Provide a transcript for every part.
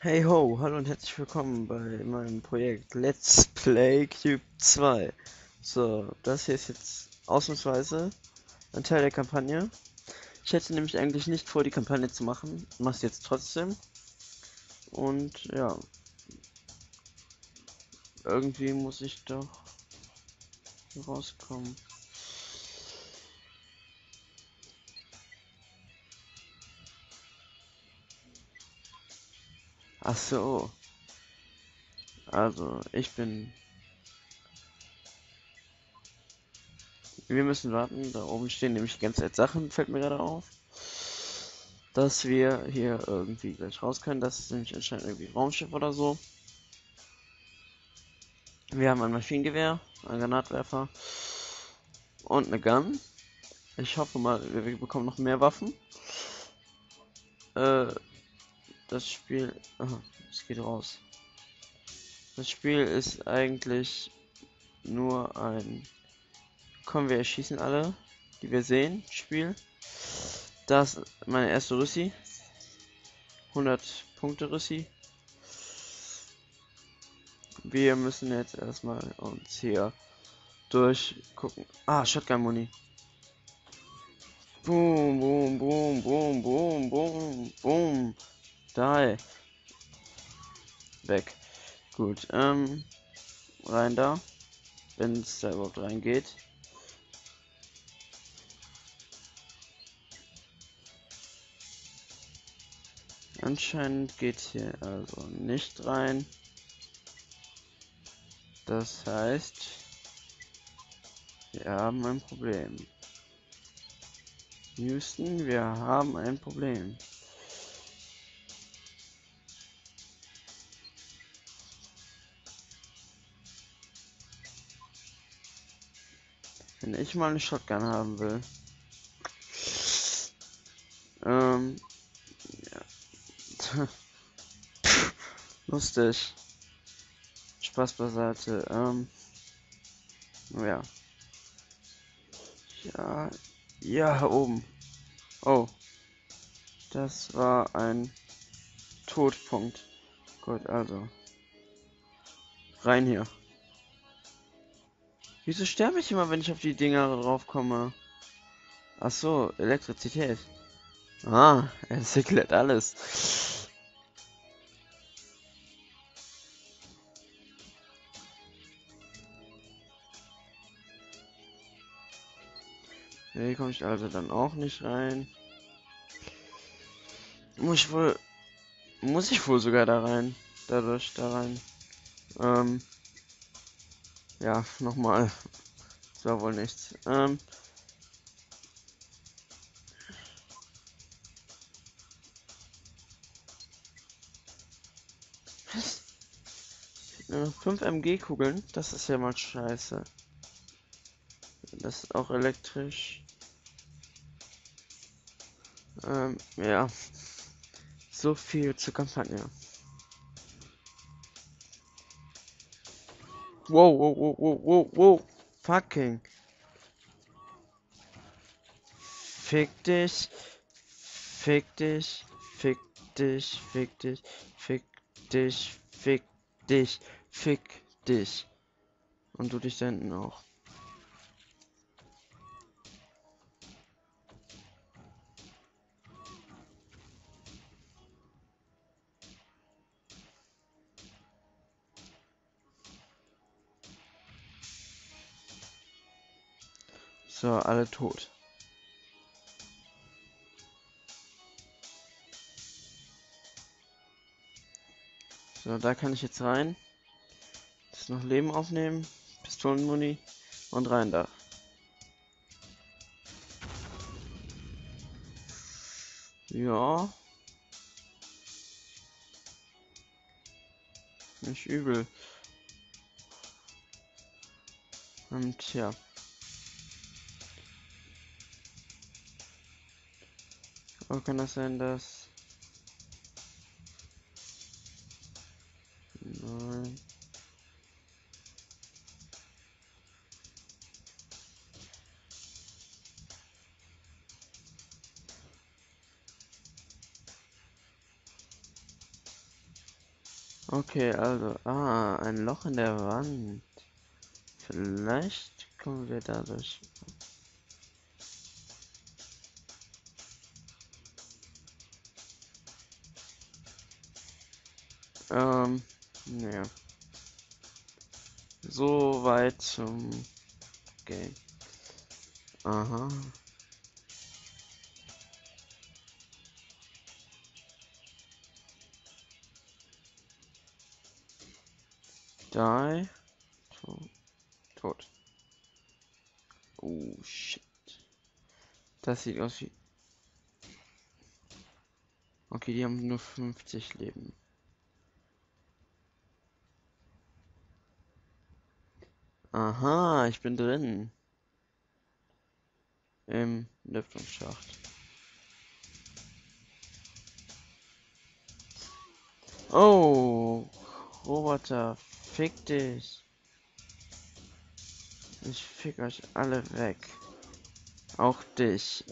Hey ho, hallo und herzlich willkommen bei meinem Projekt Let's Play Cube 2. So, das hier ist jetzt ausnahmsweise ein Teil der Kampagne. Ich hätte nämlich eigentlich nicht vor, die Kampagne zu machen, mach's jetzt trotzdem. Und ja, irgendwie muss ich doch hier rauskommen. Ach so, also wir müssen warten, da oben stehen nämlich die ganze Zeit Sachen, fällt mir gerade auf. Dass wir hier irgendwie gleich raus können. Das ist nämlich anscheinend irgendwie ein Raumschiff oder so. Wir haben ein Maschinengewehr, einen Granatwerfer und eine Gun. Ich hoffe mal, wir bekommen noch mehr Waffen. Äh, das Spiel. Aha, es geht raus. Das Spiel ist eigentlich nur ein. Komm, wir erschießen alle, die wir sehen. Spiel. Das ist meine erste Rüssi. 100 Punkte Rüssi. Wir müssen jetzt erstmal uns hier durchgucken. Ah, Shotgun-Muni. Boom, boom, boom, boom, boom, boom, boom. Die. Weg. Gut, rein da. Wenn es da überhaupt reingeht. Anscheinend geht hier also nicht rein. Das heißt, wir haben ein Problem. Houston, wir haben ein Problem. Wenn ich mal eine Shotgun haben will. Ähm, ja. Lustig. Spaß beiseite. Ja. Ja. Ja, oben. Oh. Das war ein Todpunkt. Gut, also. Rein hier. Wieso sterbe ich immer, wenn ich auf die Dinger drauf komme? Ach so, Elektrizität. Ah, er erklärt alles. Hier komme ich also dann auch nicht rein. Muss ich wohl, muss ich wohl sogar da rein. Dadurch da rein. Ähm, ja, nochmal. Das war wohl nichts. Was? 5 MG-Kugeln? Das ist ja mal scheiße. Das ist auch elektrisch. Ja. So viel zur Kampagne. Wow, wow, wow, wow, wow, wow. Fucking. Fick dich. Fick dich. Fick dich. Fick dich. Fick dich. Fick dich. Fick dich. Und du dich da hinten auch. So, alle tot. So, da kann ich jetzt rein. Jetzt noch Leben aufnehmen. Pistolenmuni. Und rein da. Ja. Nicht übel. Tja. Aber kann das sein, dass... Nein. Okay, also, ein Loch in der Wand. Vielleicht kommen wir dadurch. Naja. So weit zum Game. Aha. Die. Tot. Oh, shit. Das sieht aus wie... Okay, die haben nur 50 Leben. Aha, ich bin drin. Im Lüftungsschacht. Oh, Roboter, fick dich. Ich fick euch alle weg. Auch dich.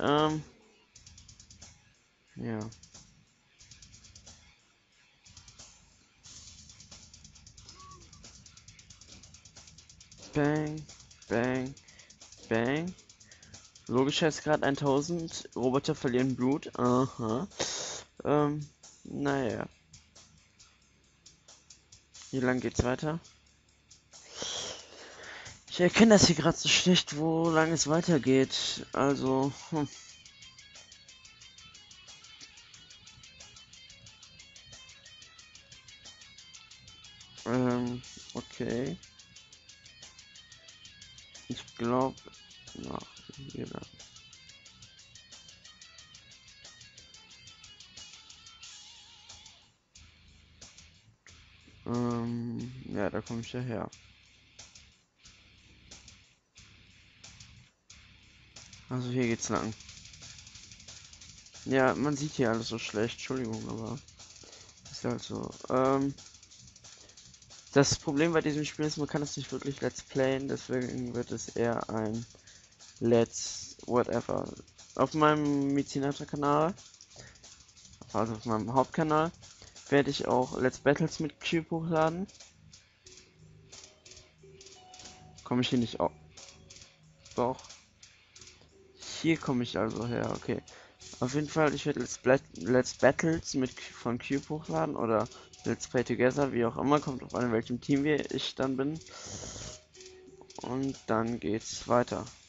Ja. Bang, bang, bang. Logisch ist gerade 1000. Roboter verlieren Blut. Aha. Naja. Wie lang geht's weiter? Ich erkenne das hier gerade so schlecht, wo lang es weitergeht. Also, okay. Ich glaube, nach hier lang. Ja, da komme ich ja her. Also hier geht's lang. Ja, man sieht hier alles so schlecht, Entschuldigung, aber ist halt so. Das Problem bei diesem Spiel ist, man kann es nicht wirklich Let's Playen, deswegen wird es eher ein Let's Whatever. Auf meinem Medizinata-Kanal, also auf meinem Hauptkanal, werde ich auch Let's Battles mit Cube hochladen. Komme ich hier nicht auf? Doch. Hier komme ich also her, okay. Auf jeden Fall, ich werde Let's Battles von Cube hochladen oder Let's Play Together, wie auch immer, kommt auf an, in welchem Team ich dann bin. Und dann geht's weiter.